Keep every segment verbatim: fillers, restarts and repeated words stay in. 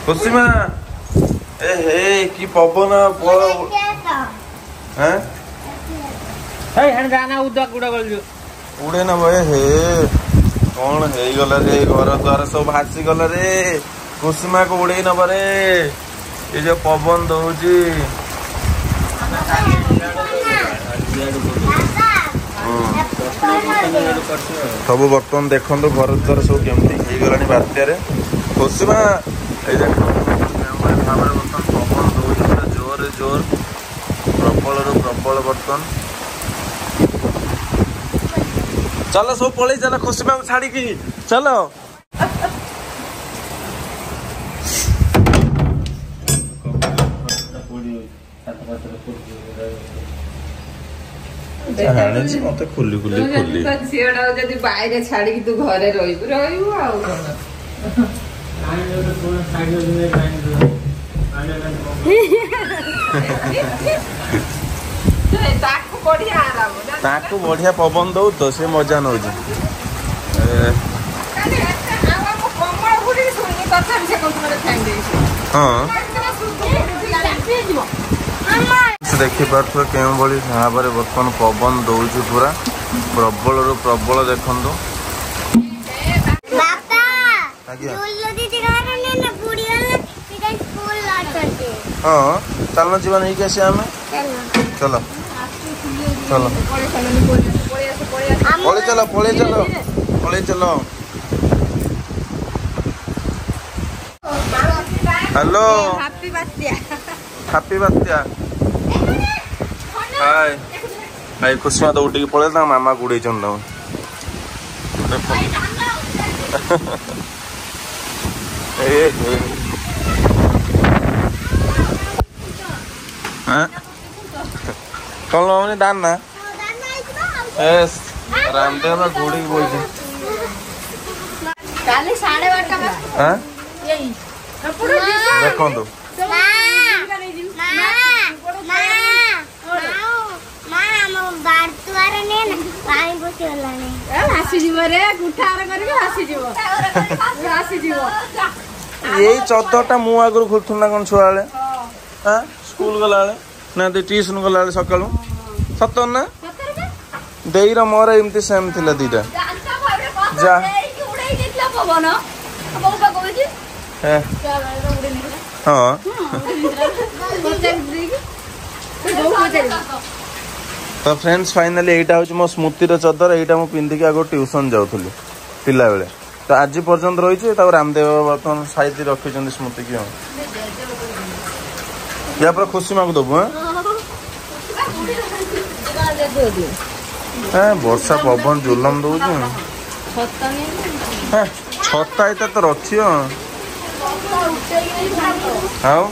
खुशीमा ए हे की पवन हैं हे हन गाना उदा गुडा गल उड़े ना भय हे कौन हे गला रे घर द्वार सब भासी गला रे खुशीमा को उड़े न बरे ये जो पवन दउजी सब बर्तमान देखो घर द्वार सब केमती गलानी बात्यार खुशीमा भाव बर्तमान पवन दौर जोर जोर प्रबल रु प्रबल बर्तमान चलो सब पलि चल खुशीमा छाड़ी चलो मत खुली खुली खुली झीड़ा जब बाहर छाड़ी तू घरे रही रही ताकू बढ़िया पवन दौ तो से मजा नौ देखी पार्थ के भाव में बर्तमान पवन दौर पूरा प्रबल रु प्रबल देखु हाँ चलना जीवा नहीं कैसे आमे चलो चलो पले चलो पले चलो पले चलो हेलो हैप्पी बात्या हाय भाई खुशी तो उठी पड़े ना मामा गुड़े चंद कौन लो दान ना एस रामदेव गुड़ी बोल काले साढ़े बारह हां यही देखो तो यही चौदहटा मु आगु खोलु ना कौन छुआ स्कूल गला ना ट्यूशन गला सका सत ना देर मोर एमती सेम थिला दीटा जा हाँ तो फ्रेंड्स फाइनली एटा हूँ मो स्मृतिर चदर यहाँ मुझे पिंधिकी आगे ट्यूशन जाऊली पिला बेले तो आज पर्यंत रही रामदेव बर्तमान साइज रखी स्मृति की या पर खुशी माँ को दबु हाँ वर्षा पवन जुलम दौर छता ये तो रखी हाँ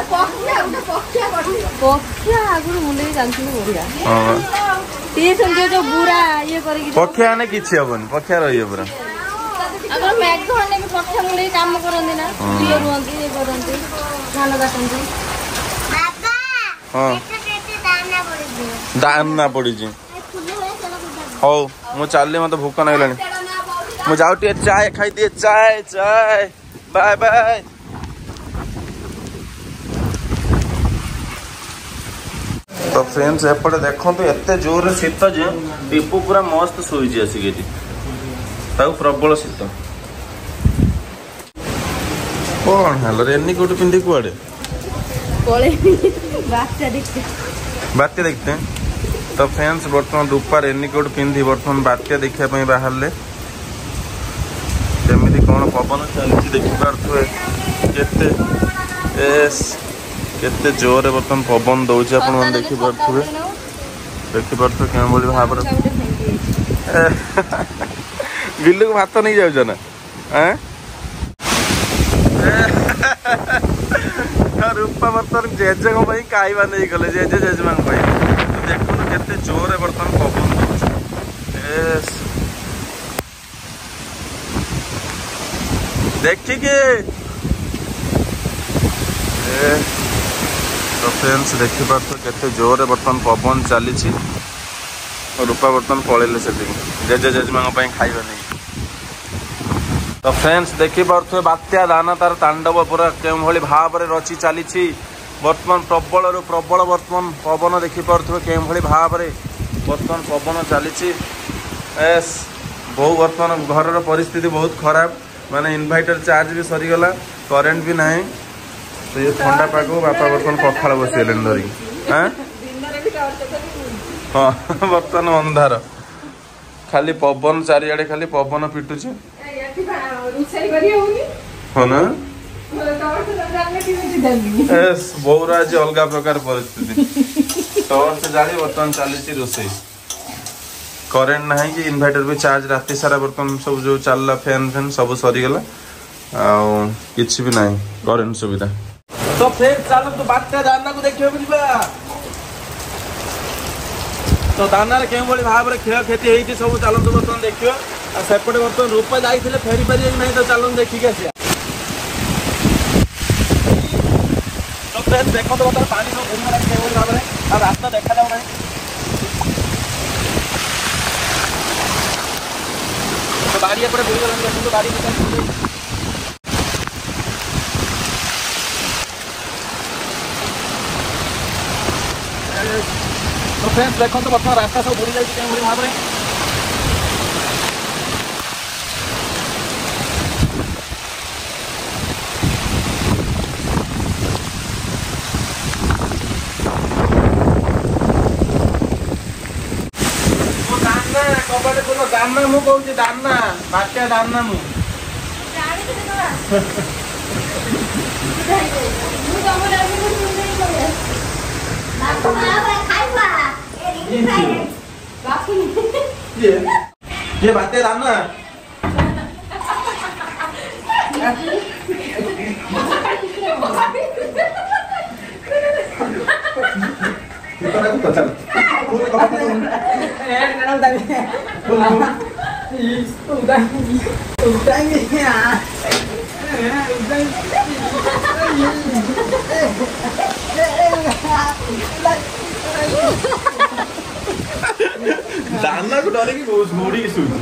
पक्षिया ने किसी हेनी पक्षिया रही पूरा दाना पड़ी हौ मु चलि मत भोक ना मु जाऊ टे चाय खाई दिए चाय चाय बाय बाय तो फ्रेंड्स एपटे देखो एत जोर शीत जे टीपू पूरा मस्त शोची आसिक प्रबल शीत कौन है रेनिकोट पिंधि कुआड़े बात्या देखते तो फ्रेंड्स बर्तमान रूपा रेनिकोट पिंधि बर्तमान बात्या देखा बाहर केमी कौन पवन चलती देखिपे केते जोर बर्तमान पवन दौर आप देखिपे देखिपे क्या भाव बिल्लू को भात नहीं जाऊँ ना रूपा बर्तमान जेजे खाइबा नहीं गले जेजे जेजेमा तो देखो केते जोर बर्तमान पवन दौर देखिए तो फ्रेंड्स देखिपार केते जोर बर्तमान पवन चली रूपा बर्तमान पलैले से जेजे जेजेमा खाइबा नहीं तो तो फ्रेंड्स देखी पारे बात्या दाना तार तांडव पूरा के भाव में रचि चली बर्तमान प्रबल रु प्रबल बर्तमान पवन देखी पारे के भाव में बर्तमान पवन चली बहु बर्तमान घर परिस्थिति बहुत खराब माने इन्वर्टर चार्ज भी सरीगला करेन्ट भी ना तो ये ठंडा पाग बापा बर्तमान पखाड़ बसगले धरिकी हाँ बर्तमान अंधार खाली पवन चारिआडे खाली पवन पिटुचे हाँ ना बहुर आज अलग प्रकार परिस्थिति टॉर्च जाली बर्तमान चली रोषे करेन्ट ना कि इन्वर्टर भी चार्ज राति सारा बर्तमान सब जो चलला फैन फैन सब सरीगला किसी भी ना करेन्ट सुविधा तो फिर चलो तो बात्या दाना को देखिए बुझा तो दाना के भाव में क्षय क्षति होती सब चलते बर्तमान देखिए सेपटे बर्तमान रूपा जाइए फेरी पारे ना तो चलते देखिए आसिया तो फ्रेंड्स देखो तो बर्तमान पानी सब घूमना के भाव में रास्ता देखा जाऊ ना तो गाड़ी एपटे बुड़गला देखो गाड़ी तो फ्रेंड्स देखो तो बर्तमान रास्ता सब बुड़ी जाए भाव में कबाटे बोलो दाना मु कहूँ दाना बात्या दाना मु ये बात्या दाना दाना को डरे की मुड़ी की सूझी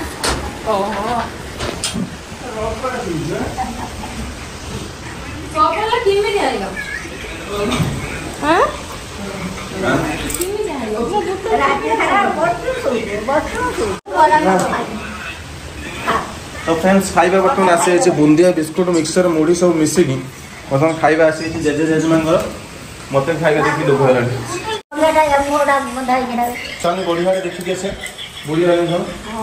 तो फ्रेंड्स खाइबा बर्तमान आसी बुंदिया बिस्कुट मिक्सचर मुढ़ी सब मिसिकी बर्तमान खाइबा आसी जेजे जेजेमा मत खाइबा देखी लोभ चल बढ़िया देखिए से बुढ़िया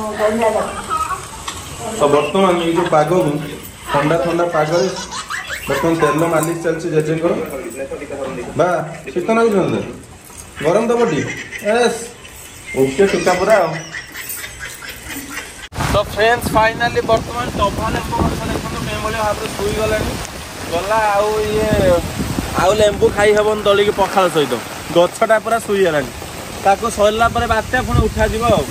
तो बर्तमान ये जो पाग ठंडा ठंडा पाग बर्तमान तेल मालिश चलती जेजे बा शीत ना गरम दब टी एस ओके टीका पूरा तो फ्रेंड्स फाइनाली बर्तमान टभा लेंबू गछ देखो मेमोली भाव में शुई गला गला आउ ये आउ लेंबू खाई हेबन दलिकी पखाल सहित गछटा पूरा शुई गलानी ताको सरला परे बात्या पुणी उठा जीव आ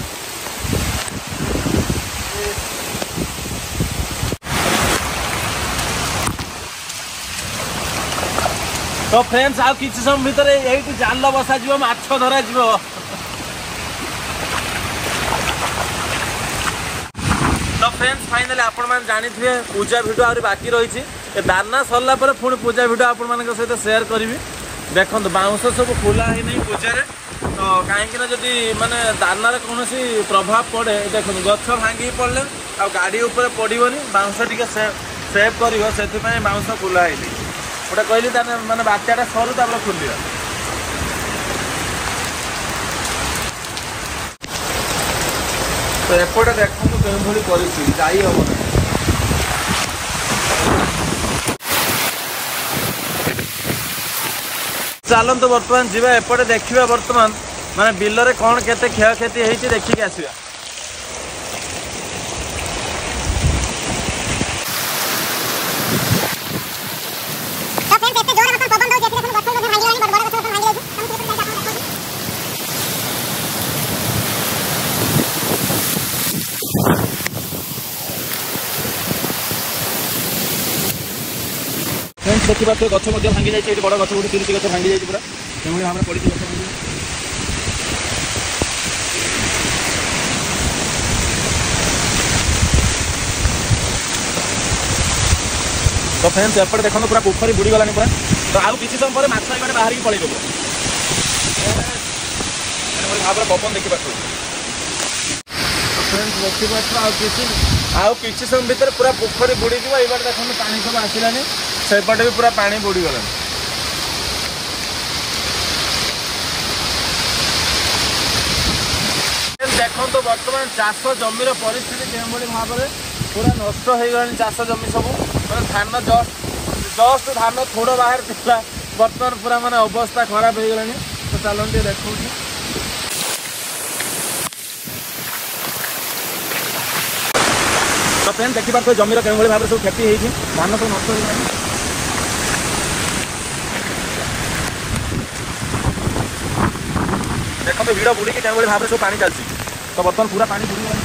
तो फ्रेंड्स आउ किछि समय भितर एठी जाल बसा जीव माछ धरा जीव तो फ्रेंड्स फाइनली आपण मैंने जानी थे पूजा भिडियो आहुरी बाकी रही दाना सरला पर पुणी पूजा भिडियो आपण मान सहित शेयर करी देखो बाउंश सब खोला ही नहीं पूजा तो कहीं जदि माने दानार कौन प्रभाव पड़े देखो गछ भांगी पड़े आ गाड़ी उपर पड़ोनी बाउंश टी सेव कर से बाउंश खोला ही नहीं गोटे कहली माने बात्याटा सरू तापर खोलिया तो एपटे देखो के परिस्थिति जाई हम चलते बर्तमान जी एपटे देखा बर्तमान माने बिल रे कौन केते क्षय क्षति होती देखिक आसवा देखा तो गच भांगी जाए बड़ गच गोटे तीन गच भांगी जाए पूरा से भाव में पड़ी गच तो फ्रेंड्स एपटे देखो पूरा पोखरी बुड़ी गलानी पूरा तो आउ किसी समय पर माछ एपटे बाहर की पड़ेगा भाव पवन देखिए फ्रेंड्स देखिए आउ किसी आउ किसी समय भितर पूरा पोखरी बुड़ी जीव ये देखो पानी सब आसलानी सेपटे भी पूरा पानी बुड़ी गलानी देखो तो बर्तमान चाष जमीर परिस्थिति के भाव में पूरा नष्ट हो गलानी चाष जमी सब धान जस्ट जस्ट धान थोड़ा बाहर था बर्तमान पूरा माने अवस्था खराब हो गलानी तो चलते देखो तो फ्रेंड्स देखी पार्थ जमीर के भाव में सब क्षति होती धान सब नष्ट हो गलानी देखो तो भिड़ बुड़ी के भाव में सब पानी चलती तो बर्तमान पूरा पानी बुड़ी गलानी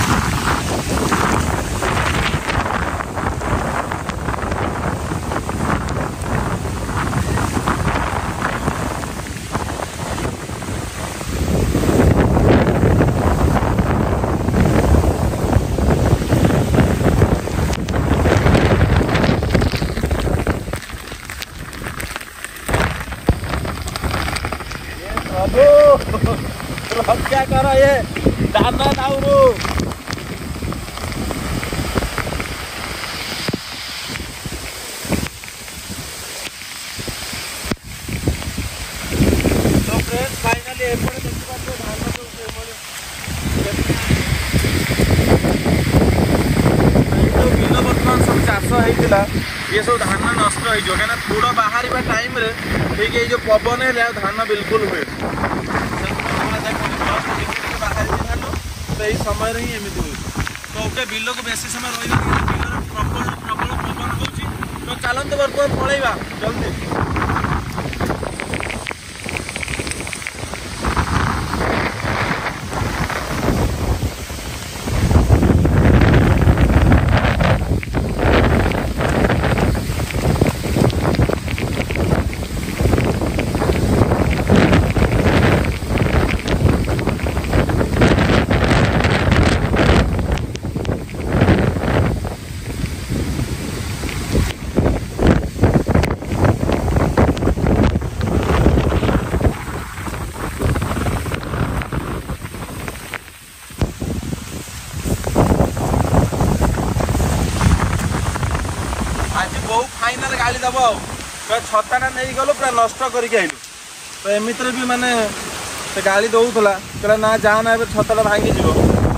क्या करो ये दाना दाउरू तो फ्रेंड्स फाइनली एपटे देखि पाछो धान सब जो बिल बर्तमान सब चाष होइतिला ये सब धान नष्ट हो जो कहना थोड़ा बाहर टाइम रे ठीक है जो पवन है धान बिल्कुल हुए तो समय ही एमती हुए तो ओके बिल को बेसी समय रही प्रबल प्रबल पवन हो तो चलते बर्तमान पलैया जल्दी फाइनाल गाड़ी दब छताटा नहीं गलु पूरा नष्ट करके आइलु तो एमती भी माने गाड़ी दौला कहला ना जाना ए छताटा भांगी जीव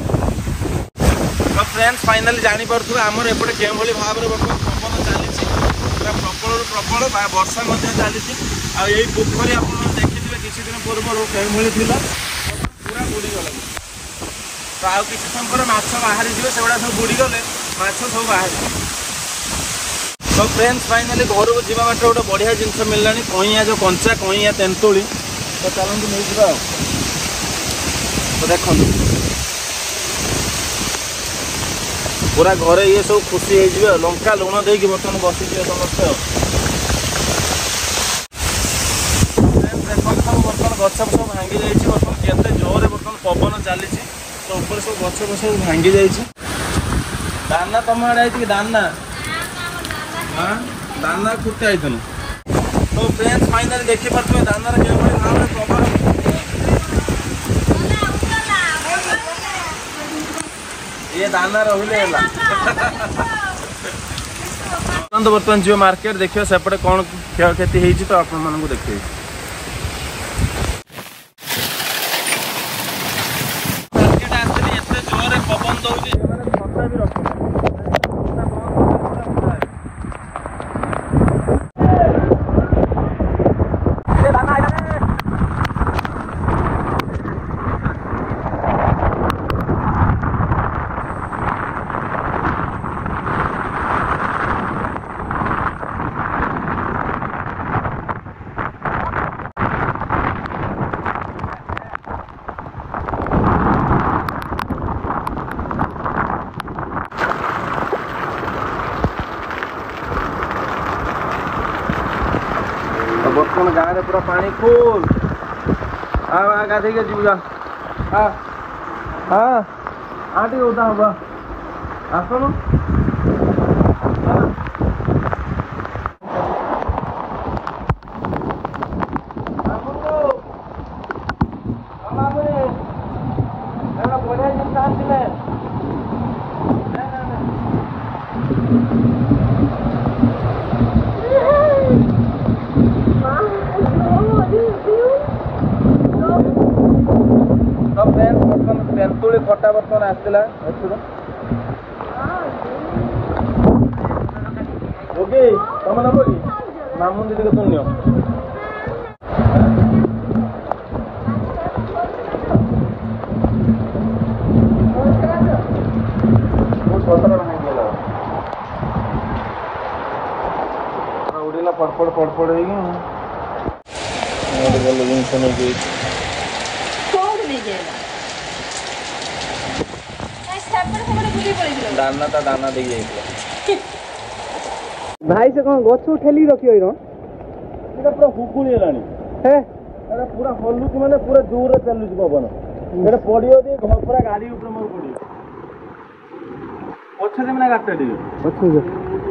तो फ्रेंड्स फाइनाली जानीपे आमर एपटे के भाव में बर्तमान पवन चली पूरा प्रबल प्रबल वर्षा चली आई पोखरी आप देखिए किसी दिन पूर्व के पूरा बुड़ीगला तो आउ किसी समय पर माछ बाहरी जीव से सब बुड़ीगले माछ सब बाहर तो फ्रेंड्स फाइनाली घर को जीवा बाट गोटे बढ़िया जिनस मिलला कईया जो कंचा कईया तेंतुली तो चलते नहीं जा तो देखो पूरा घरे ये सब खुशी हो लंका लुण दे बर्तमान बसी समस्त देखो सब बर्तमान गछ सब भांगी जाइए बर्तमान केते जोरे बर्तमान पवन चली तो ऊपर सब गछ सब भांगी जाइए दाना तुम आड़े आई दाना हाँ दाना खुटे आई तो फ्रेंड्स फाइनली देखी पारे दानार के प्रभाव ये दाना रहिले बर्तमान जो मार्केट देखिए सेपटे कौन क्षय क्षति होती तो आप देखे मार्केट आसली एत जोरे पवन दौर छता भी रख बर्तमान गाँव में पूरा पानी फुल आ गाधे के जीव जा हाँ हाँ आटी होता होगा आसनु तेंतुली खटा बर्तन आसला ओके तुम नब कि मामू दीदी को तुम नियो उड़ीला पड़पड़ पड़पड़ जिनस नहीं दाना ता दाना दे भाई से कौन गछ ठेली रखी हो पूरा हुकुली हेलानी है पूरा हलुची माने पूरा जोर रे चलुची पवन एटा पडियो दे घर पूरा गाड़ी ऊपर मोर पडियो पछे जे माने गाटे दियो पछे जे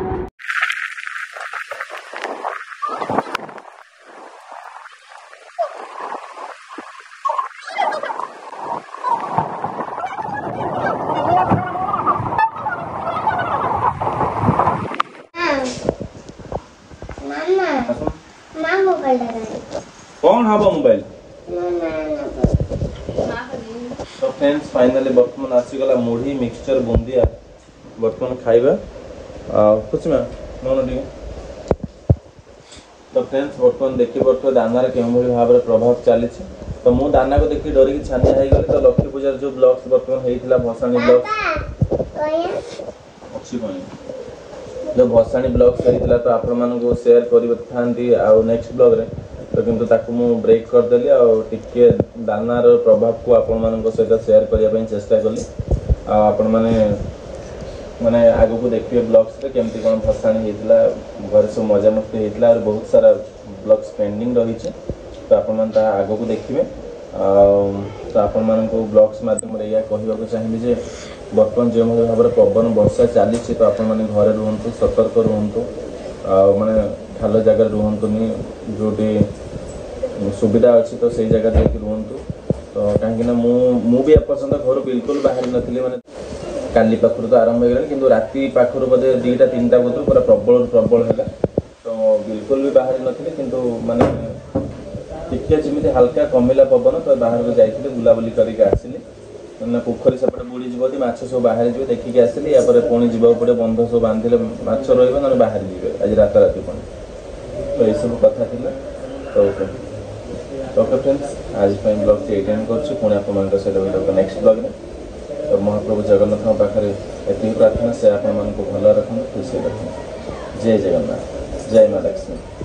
कौन हवा मोबाइल तो फ्रेंड्स फाइनली बर्तमान आसीगला मुढ़ी मिक्सचर बुंदिया बर्तमान खाइबा कुछ में मन टी तो फ्रेंड्स बर्तमान देखी बर्तमान दानार के भाव में प्रभाव चली तो मु दाना को देखी डरिकी छानिया हो गली तो लक्ष्मी पूजार जो ब्लॉग्स बर्तमान होता भसाणी ब्लॉग्स अच्छी कहीं जो भसाणी ब्लॉग्स होता तो आपण मानक शेयर करी आउ नेक्स्ट ब्लॉग रे तो किंतु ताकू मु ब्रेक करदेली आके दानार प्रभाव को आपण मान सहित शेयर करने चेष्टा कली आपण मैंने माने आगो को देखिए ब्लॉग्स रे केमती कौन भसाणी होता घर सब मजा मस्ती होता और बहुत सारा ब्लॉग्स पेंडिंग रही तो आपण मैंने आगो को देखिए तो आपण मान ब्लॉग्स माध्यम या कहवाक चाहिए जे बर्तमान जो भाव में पवन वर्षा चली तो आपण मैंने घरे रुहतु सतर्क रुहतु माने खाल जगह रुहतुनि जोटी सुविधा अच्छी तो सही जगह जाकि रुहतु तो कहीं मु मु भी एपर्यंत घर बिल्कुल बाहर नी मैंने काली पाखर तो आरंभ हो गला कि राति पाखर बोधे दुईटा तीन टा बजे पूरा प्रबल प्रबल है तो बिल्कुल भी बाहर नी किंतु माने टिके जमी हल्का कमिला पवन तो बाहर को जाइए बुलाबुली करके आसिली ना पोखरी सेपटे बुड़ी जी माछ सब बाहर जी देखिकी आसिली या पुणी जावा पड़े बंध सब बांधिले माछ रही ना बाहर जी आज रात राति पुणी तो यह सब कथा तो ओके फ्रेंड्स आज ब्लॉग से एंड कर सहित नेक्स्ट ब्लॉग में तो महाप्रभु जगन्नाथ पाखे एति प्रार्थना से आप भल रखना खुशी रखना जय जगन्नाथ जय माँ लक्ष्मी।